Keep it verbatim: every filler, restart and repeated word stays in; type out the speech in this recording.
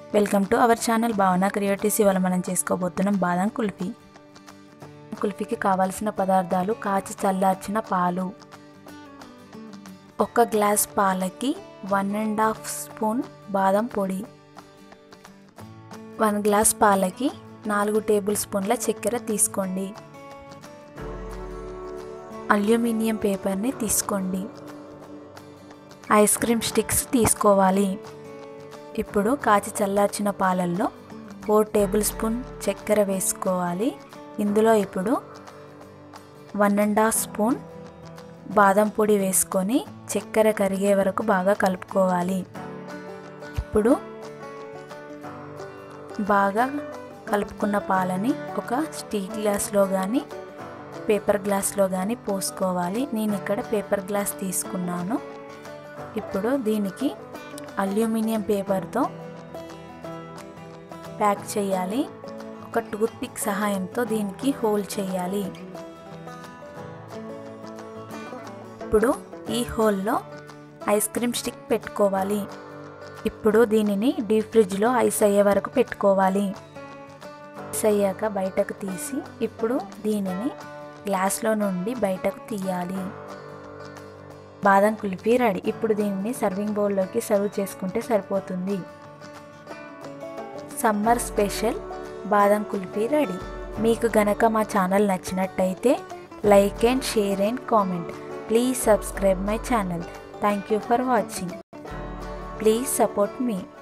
Welcome to our channel Bhavana creatives. ఇవాళ మనం చేసుకోబోతున్నాం బాదం కుల్ఫీ. కుల్ఫీకి కావాల్సిన పదార్థాలు: కాచి చల్లార్చిన పాలు, ఒక గ్లాస్ పాలకి వన్ అండ్ హాఫ్ స్పూన్ బాదం పొడి, వన్ గ్లాస్ పాలకి నాలుగు టేబుల్ స్పూన్ల చక్కెర తీసుకోండి. అల్యూమినియం పేపర్ని తీసుకోండి. ఐస్ క్రీమ్ స్టిక్స్ తీసుకోవాలి. ఇప్పుడు కాచి చల్లార్చిన పాలల్లో ఫోర్ టేబుల్ స్పూన్ చక్కెర వేసుకోవాలి. ఇందులో ఇప్పుడు వన్ అండ్ హాఫ్ స్పూన్ బాదం పొడి వేసుకొని చక్కెర కరిగే వరకు బాగా కలుపుకోవాలి. ఇప్పుడు బాగా కలుపుకున్న పాలని ఒక స్టీల్ గ్లాస్లో కానీ పేపర్ గ్లాస్లో కానీ పోసుకోవాలి. నేను ఇక్కడ పేపర్ గ్లాస్ తీసుకున్నాను. ఇప్పుడు దీనికి అల్యూమినియం పేపర్తో ప్యాక్ చేయాలి. ఒక టూత్ పిక్ సహాయంతో దీనికి హోల్ చేయాలి. ఇప్పుడు ఈ హోల్లో ఐస్ క్రీమ్ స్టిక్ పెట్టుకోవాలి. ఇప్పుడు దీనిని డీప్ ఫ్రిడ్జ్లో ఐస్ అయ్యే వరకు పెట్టుకోవాలి. ఐస్ అయ్యాక బయటకు తీసి ఇప్పుడు దీనిని గ్లాస్లో నుండి బయటకు తీయాలి. బాదం కుల్ఫీ రెడీ. ఇప్పుడు దీనిని సర్వింగ్ బౌల్లోకి సర్వ్ చేసుకుంటే సరిపోతుంది. సమ్మర్ స్పెషల్ బాదం కుల్ఫీ రెడీ. మీకు గనక మా ఛానల్ నచ్చినట్టయితే like and share and comment. Please subscribe my channel. Thank you for watching. Please support me.